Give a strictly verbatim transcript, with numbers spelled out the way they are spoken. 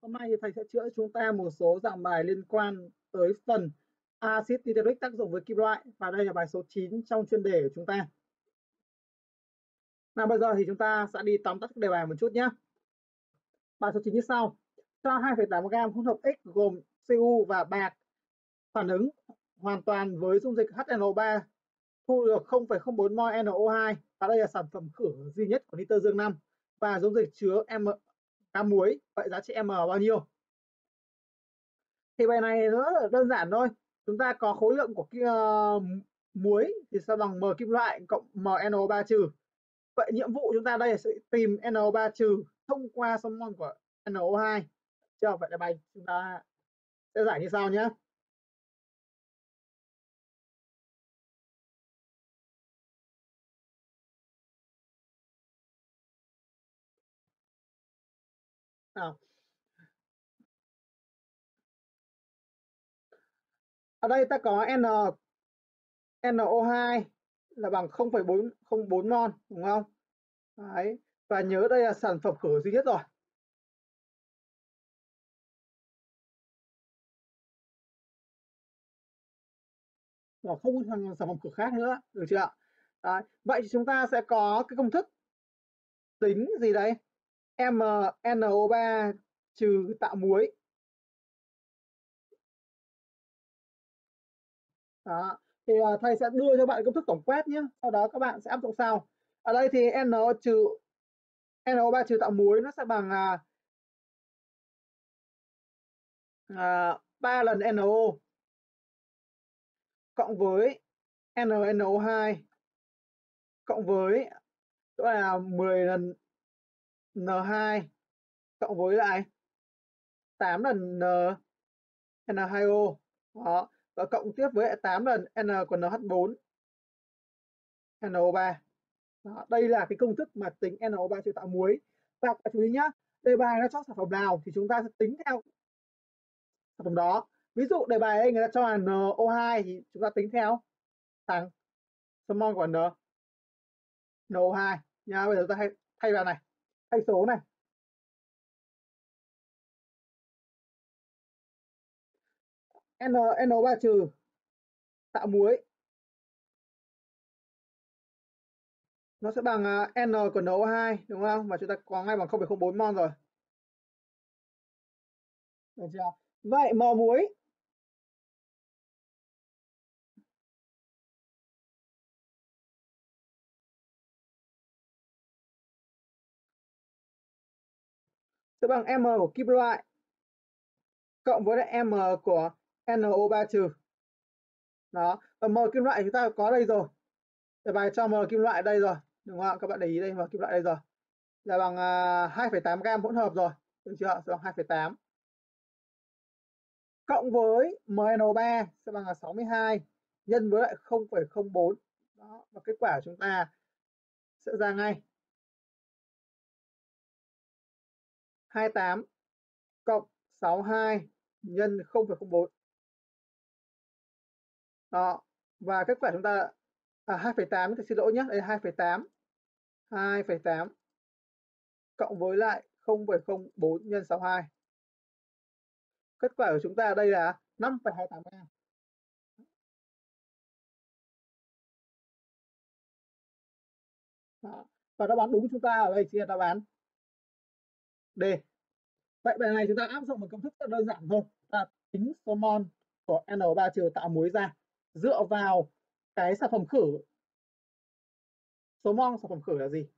Hôm nay thì thầy sẽ chữa cho chúng ta một số dạng bài liên quan tới phần axit nitric tác dụng với kim loại, và đây là bài số chín trong chuyên đề của chúng ta. Nào bây giờ thì chúng ta sẽ đi tóm tắt đề bài một chút nhé. Bài số chín như sau: cho hai phẩy tám gam hỗn hợp X gồm Cu và bạc phản ứng hoàn toàn với dung dịch H N O ba, thu được không phẩy không bốn mol N O hai, và đây là sản phẩm khử duy nhất của nitơ dương năm, và dung dịch chứa M gam muối. Vậy giá trị M bao nhiêu? Thì bài này rất là đơn giản thôi. Chúng ta có khối lượng của kia, uh, muối thì sẽ bằng M kim loại cộng M N O ba trừ. Vậy nhiệm vụ chúng ta đây là sẽ tìm N O ba trừ thông qua số mol của N O hai. Chưa? Vậy là bài chúng ta sẽ giải như sau nhé. Nào, ở đây ta có N N O hai là bằng không phẩy bốn không bốn mol, đúng không? Đấy. Và nhớ đây là sản phẩm khử duy nhất rồi. Và không có thằng sản phẩm khử khác nữa, được chưa ạ? Đấy. Vậy thì chúng ta sẽ có cái công thức tính gì đấy? M N O ba trừ tạo muối. Đó. Thì uh, thầy sẽ đưa cho bạn công thức tổng quát nhé, sau đó các bạn sẽ áp dụng sau. Ở đây thì N trừ N O ba trừ tạo muối nó sẽ bằng uh, uh, ba lần N O cộng với N N O hai cộng với đó là mười lần N hai cộng với lại tám lần N N hai O. Đó. Và cộng tiếp với tám lần N của N H bốn N O ba. Đó. Đây là cái công thức mà tính N O ba trừ tạo muối. Và các chú ý nhá, đề bài nó cho sản phẩm nào thì chúng ta sẽ tính theo sản phẩm đó. Ví dụ đề bài ấy người ta cho là N O hai thì chúng ta tính theo thằng số mol của N N O hai nha. Bây giờ ta thay, thay vào này, thay số này. N N O ba trừ tạo muối nó sẽ bằng N của N O hai, đúng không? Và chúng ta có ngay bằng không phẩy không bốn mol rồi. Được chưa? Vậy mol muối sẽ bằng M của kim loại cộng với lại M của N O ba trừ. Đó, và M kim loại chúng ta có đây rồi. Đề bài cho M kim loại đây rồi, đúng không? Các bạn để ý đây, M kim loại đây rồi. Là bằng uh, hai phẩy tám gam hỗn hợp rồi, được chưa? Sẽ bằng hai phẩy tám. Cộng với M N O ba sẽ bằng là sáu mươi hai nhân với lại không phẩy không bốn. Đó, và kết quả của chúng ta sẽ ra ngay hai mươi tám cộng sáu mươi hai nhân không phẩy không bốn. Đó, và kết quả chúng ta à, hai phẩy tám, thì xin lỗi nhé, đây là hai phẩy tám. hai phẩy tám cộng với lại không phẩy không bốn nhân sáu mươi hai. Kết quả của chúng ta đây là năm phẩy hai tám gam. Đó. Và đáp án đúng của chúng ta ở đây chính là đáp án D. Vậy bài này chúng ta áp dụng một công thức rất đơn giản thôi, là tính số mol của N O ba trừ tạo muối ra dựa vào cái sản phẩm khử. Số mol sản phẩm khử là gì?